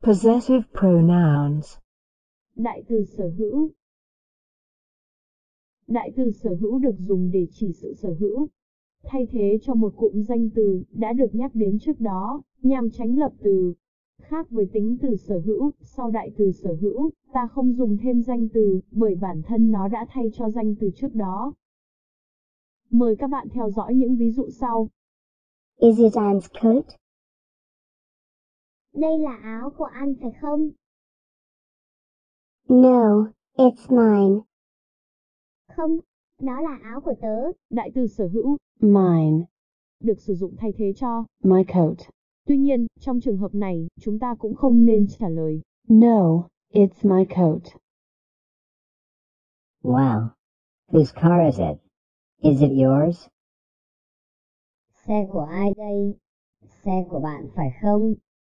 Possessive pronouns. Đại từ sở hữu. Đại từ sở hữu được dùng để chỉ sự sở hữu, thay thế cho một cụm danh từ đã được nhắc đến trước đó, nhằm tránh lập từ. Khác với tính từ sở hữu, sau đại từ sở hữu, ta không dùng thêm danh từ, bởi bản thân nó đã thay cho danh từ trước đó. Mời các bạn theo dõi những ví dụ sau. Is it Anne's coat? Đây là áo của Anne phải không? No, it's mine. Không, đó là áo của tớ. Đại từ sở hữu Mine. được sử dụng thay thế cho My coat. Tuy nhiên, trong trường hợp này, chúng ta cũng không nên trả lời No, it's my coat. Wow. Whose car is it? Is it yours? Xe của ai đây? Xe của bạn phải không?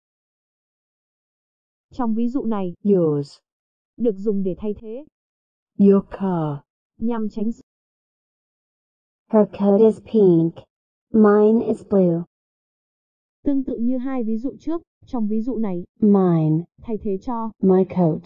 Trong ví dụ này, Yours. được dùng để thay thế, Your car. nhằm tránh sự Her coat is pink. Mine is blue. tương tự như hai ví dụ trước. Trong ví dụ này, Mine. thay thế cho My coat.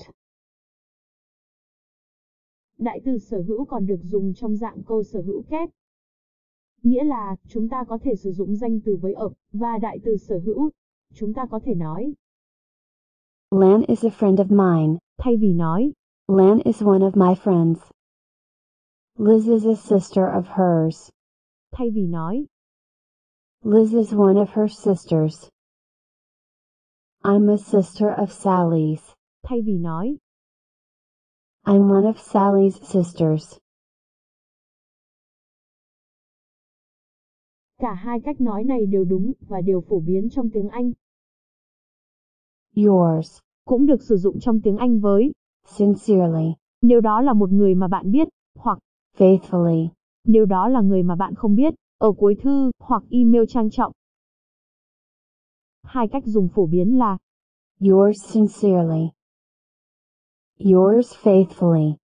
đại từ sở hữu còn được dùng trong dạng câu sở hữu kép. Nghĩa là, chúng ta có thể sử dụng danh từ với of và đại từ sở hữu. Chúng ta có thể nói, Lan is a friend of mine. thay vì nói, Lan is one of my friends. Liz is a sister of hers. thay vì nói, Liz is one of her sisters. I'm a sister of Sally's. thay vì nói, I'm one of Sally's sisters. cả hai cách nói này đều đúng và đều phổ biến trong tiếng Anh. Yours. Cũng được sử dụng trong tiếng Anh với Sincerely. nếu đó là một người mà bạn biết, hoặc Faithfully. nếu đó là người mà bạn không biết, ở cuối thư hoặc email trang trọng. Hai cách dùng phổ biến là Yours sincerely. Yours faithfully.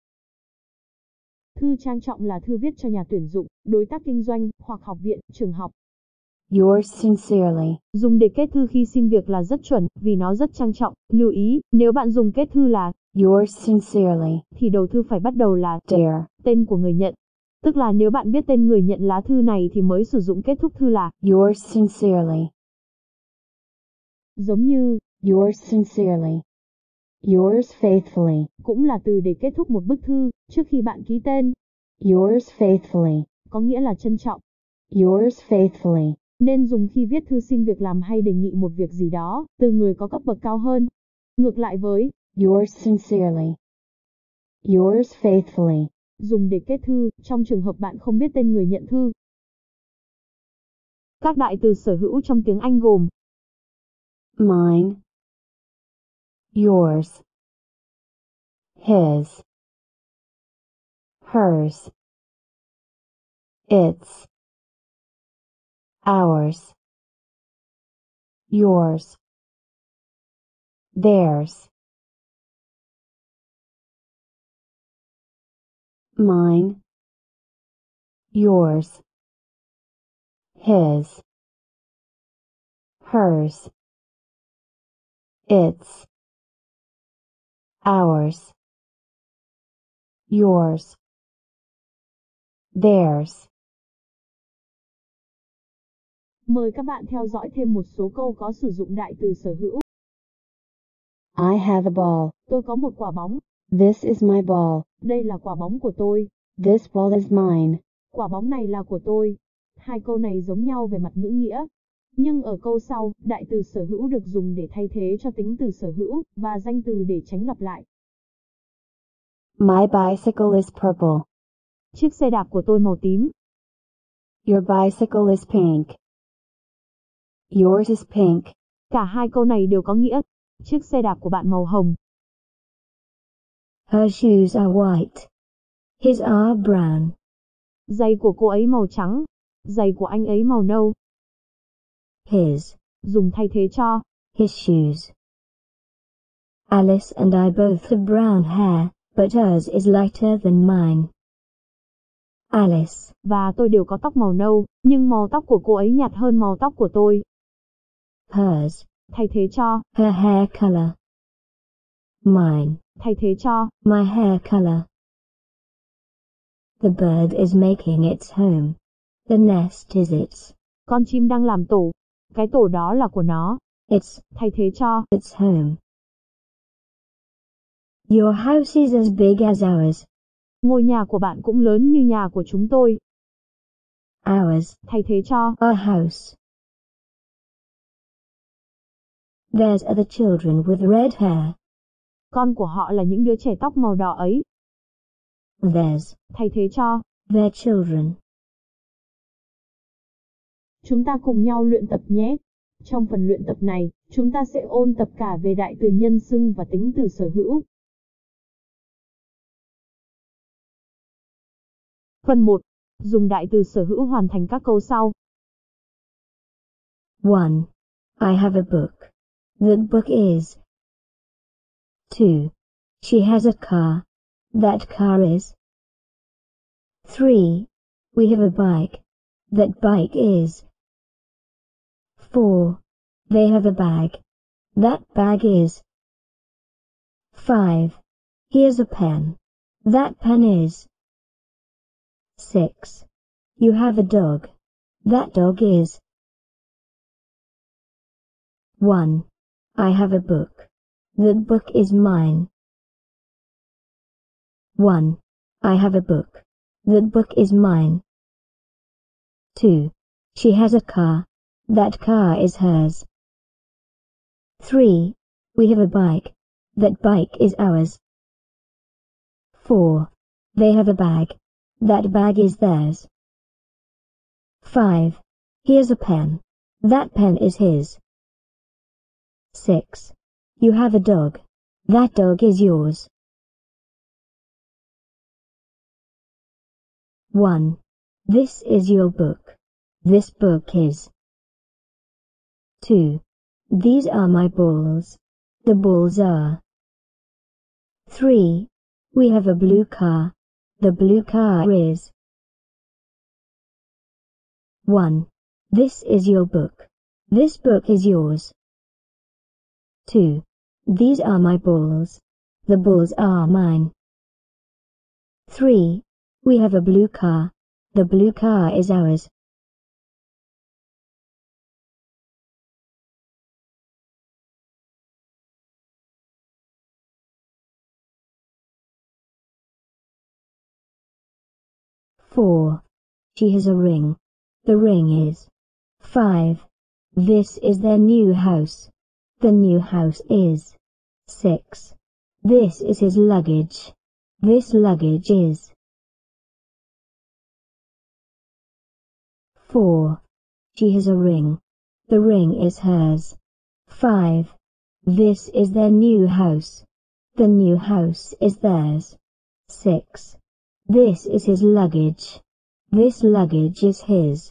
thư trang trọng là thư viết cho nhà tuyển dụng, đối tác kinh doanh hoặc học viện, trường học. Yours sincerely. Dùng để kết thư khi xin việc là rất chuẩn, vì nó rất trang trọng. Lưu ý, nếu bạn dùng kết thư là Yours sincerely. thì đầu thư phải bắt đầu là Dear. tên của người nhận. Tức là nếu bạn biết tên người nhận lá thư này thì mới sử dụng kết thúc thư là Yours sincerely. giống như Yours sincerely. Yours faithfully. cũng là từ để kết thúc một bức thư trước khi bạn ký tên, Yours faithfully. có nghĩa là trân trọng. Yours faithfully. Nên dùng khi viết thư xin việc làm hay đề nghị một việc gì đó từ người có cấp bậc cao hơn. Ngược lại với Yours sincerely. Yours faithfully. dùng để kết thư trong trường hợp bạn không biết tên người nhận thư. Các đại từ sở hữu trong tiếng Anh gồm Mine. Yours. His. Hers. Its. Ours. Yours. Theirs. Mine. Yours. His. Hers. Its. Ours. Yours. Theirs. Mời các bạn theo dõi thêm một số câu có sử dụng đại từ sở hữu. I have a ball. Tôi có một quả bóng. This is my ball. Đây là quả bóng của tôi. This ball is mine. Quả bóng này là của tôi. Hai câu này giống nhau về mặt ngữ nghĩa. Nhưng ở câu sau, đại từ sở hữu được dùng để thay thế cho tính từ sở hữu và danh từ để tránh lặp lại. My bicycle is purple. Chiếc xe đạp của tôi màu tím. Your bicycle is pink. Yours is pink. Cả hai câu này đều có nghĩa chiếc xe đạp của bạn màu hồng. Her shoes are white. His are brown. Giày của cô ấy màu trắng. Giày của anh ấy màu nâu. His. Dùng thay thế cho His shoes. Alice and I both have brown hair, but hers is lighter than mine. Alice. và tôi đều có tóc màu nâu, nhưng màu tóc của cô ấy nhạt hơn màu tóc của tôi. Hers. thay thế cho, her hair color. Mine, thay thế cho, my hair color. The bird is making its home. The nest is its. con chim đang làm tổ, cái tổ đó là của nó, It's thay thế cho, its home. Your house is as big as ours. ngôi nhà của bạn cũng lớn như nhà của chúng tôi, Ours, thay thế cho, our house. There's other children with red hair. con của họ là những đứa trẻ tóc màu đỏ ấy, There's thay thế cho. their children. Chúng ta cùng nhau luyện tập nhé. Trong phần luyện tập này, chúng ta sẽ ôn tập cả về đại từ nhân xưng và tính từ sở hữu. Phần 1. Dùng đại từ sở hữu hoàn thành các câu sau. 1. I have a book. The book is. 2. She has a car. That car is. 3. We have a bike. That bike is. 4. They have a bag. That bag is. 5. He has a pen. That pen is. 6. You have a dog. That dog is. 1. I have a book. The book is mine. 1. I have a book. The book is mine. 2. She has a car. That car is hers. 3. We have a bike. That bike is ours. 4. They have a bag. That bag is theirs. 5. He has a pen. That pen is his. 6. You have a dog. That dog is yours. 1. This is your book. This book is. 2. These are my balls. The balls are. 3. We have a blue car. The blue car is. 1. This is your book. This book is yours. 2. These are my balls. The balls are mine. 3. We have a blue car. The blue car is ours. Four. She has a ring. The ring is. 5. This is their new house. The new house is. 6. This is his luggage. This luggage is. 4. She has a ring. The ring is hers. 5. This is their new house. The new house is theirs. 6. This is his luggage. This luggage is his.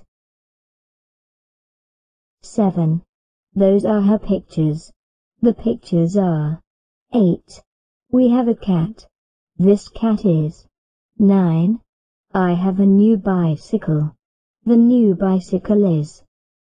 7. Those are her pictures. The pictures are. 8. We have a cat. This cat is. 9. I have a new bicycle. The new bicycle is.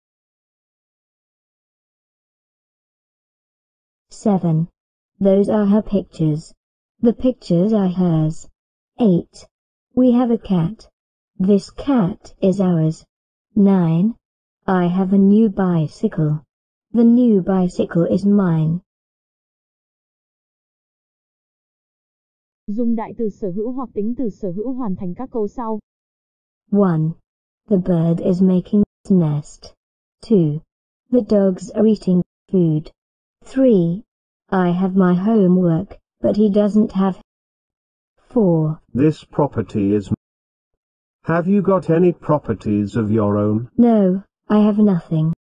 7. Those are her pictures. The pictures are hers. 8. We have a cat. This cat is ours. 9. I have a new bicycle. The new bicycle is mine. Dùng đại từ sở hữu hoặc tính từ sở hữu hoàn thành các câu sau. 1. The bird is making its nest. 2. The dogs are eating food. 3. I have my homework, but he doesn't have. 4. This property is. Have you got any properties of your own? No, I have nothing.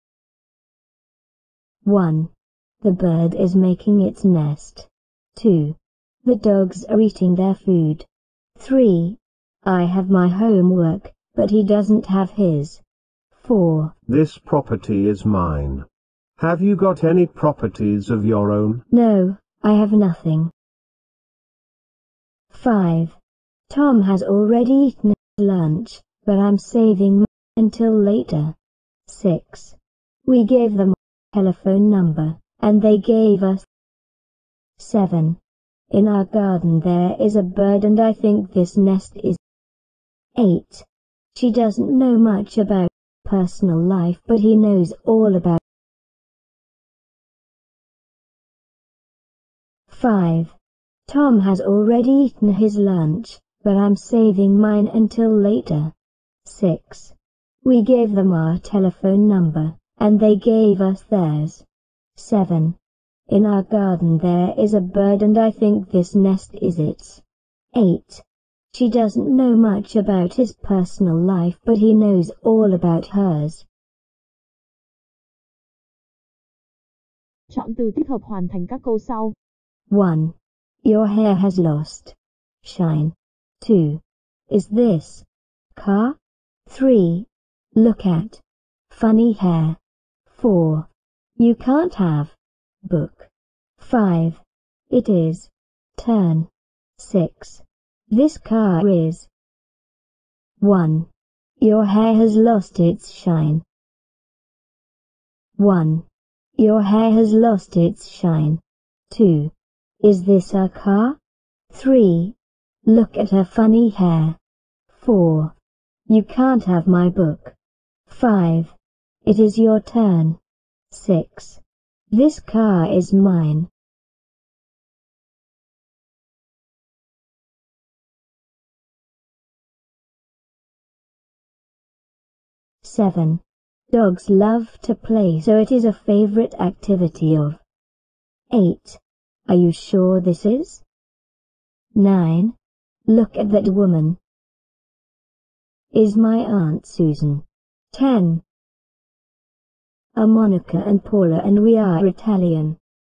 1. The bird is making its nest. 2. The dogs are eating their food. 3. I have my homework, but he doesn't have his. 4. This property is mine. Have you got any properties of your own? No, I have nothing. 5. Tom has already eaten his lunch, but I'm saving until later. 6. We gave them a telephone number. and they gave us. 7. In our garden there is a bird and I think this nest is. 8. She doesn't know much about personal life but he knows all about. 5. Tom has already eaten his lunch, but I'm saving mine until later. 6. We gave them our telephone number, and they gave us theirs. 7. In our garden there is a bird and I think this nest is its. 8. She doesn't know much about his personal life but he knows all about hers. Chọn từ thích hợp hoàn thành các câu sau. 1. Your hair has lost shine. 2. Is this car? 3. Look at funny hair. 4. You can't have book. 5. It is turn. 6. This car is. 1. Your hair has lost its shine. 1. Your hair has lost its shine. 2. Is this a car? 3. Look at her funny hair. 4. You can't have my book. 5. It is your turn. 6. This car is mine. Seven. Dogs love to play, so it is a favorite activity of. 8. Are you sure this is? 9. Look at that woman. Is my Aunt Susan. 10. Are Monica and Paula and we are Italian.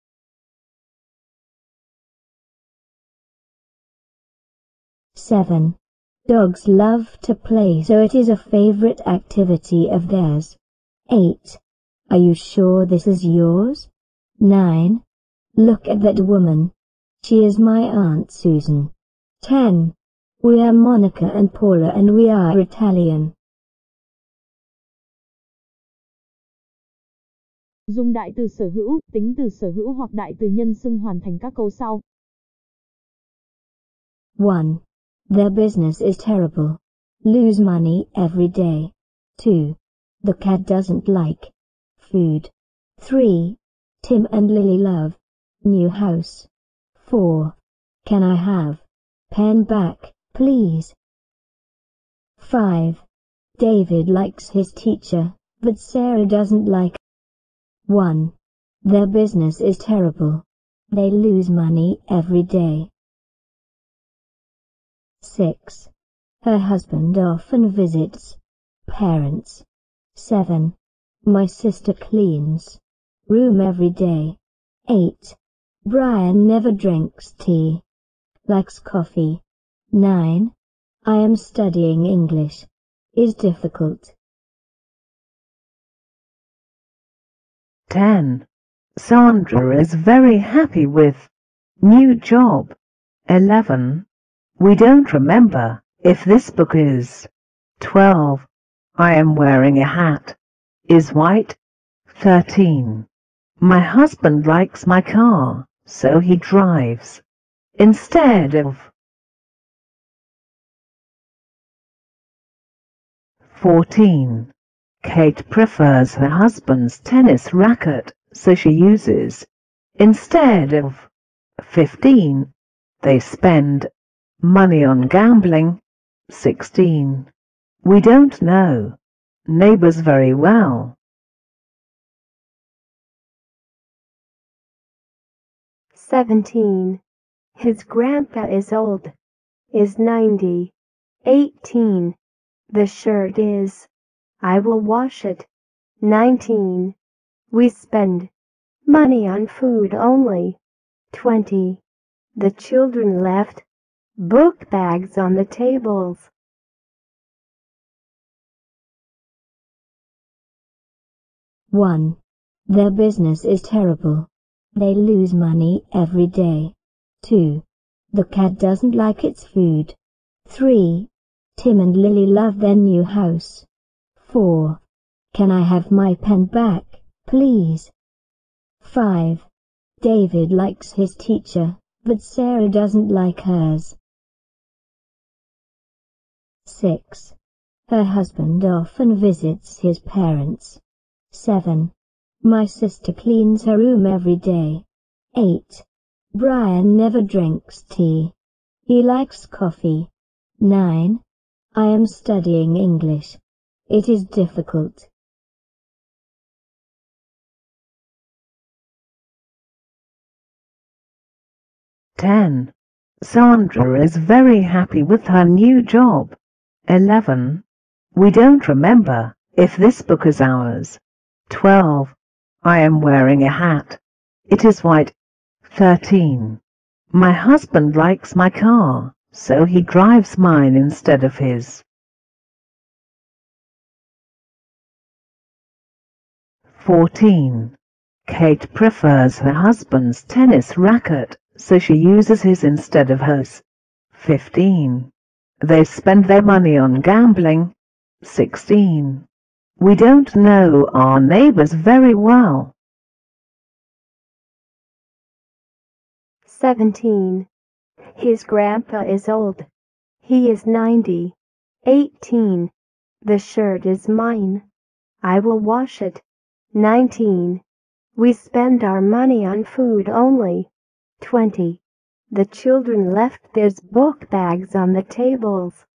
7. Dogs love to play, so it is a favorite activity of theirs. 8. Are you sure this is yours? 9. Look at that woman. She is my Aunt Susan. 10. We are Monica and Paula and we are Italian. Dùng đại từ sở hữu, tính từ sở hữu hoặc đại từ nhân xưng hoàn thành các câu sau. 1. Their business is terrible. Lose money every day. 2. The cat doesn't like food. 3. Tim and Lily love new house. 4. Can I have pen back, please? 5. David likes his teacher, but Sarah doesn't like. 1. Their business is terrible. They lose money every day. 6. Her husband often visits parents. 7. My sister cleans room every day. 8. Brian never drinks tea. Likes coffee. 9. I am studying English. Is difficult. 10. Sandra is very happy with new job. 11. We don't remember if this book is. 12. I am wearing a hat. Is white. 13. My husband likes my car, so he drives instead of. 14. Kate prefers her husband's tennis racket, so she uses instead of. 15. They spend money on gambling. 16. We don't know neighbors very well. 17. His grandpa is old. Is 90. 18. The shirt is. I will wash it. 19. We spend money on food only. 20. The children left book bags on the tables. 1. Their business is terrible. They lose money every day. 2. The cat doesn't like its food. 3. Tim and Lily love their new house. 4. Can I have my pen back, please? 5. David likes his teacher, but Sarah doesn't like hers. 6. Her husband often visits his parents. 7. My sister cleans her room every day. 8. Brian never drinks tea. He likes coffee. 9. I am studying English. It is difficult. Ten. Sandra is very happy with her new job. 11. We don't remember if this book is ours. 12. I am wearing a hat. It is white. 13. My husband likes my car, so he drives mine instead of his. 14. Kate prefers her husband's tennis racket, so she uses his instead of hers. 15. They spend their money on gambling. 16. We don't know our neighbors very well. 17. His grandpa is old. He is 90. 18. The shirt is mine. I will wash it. 19. We spend our money on food only. 20. The children left their book bags on the tables.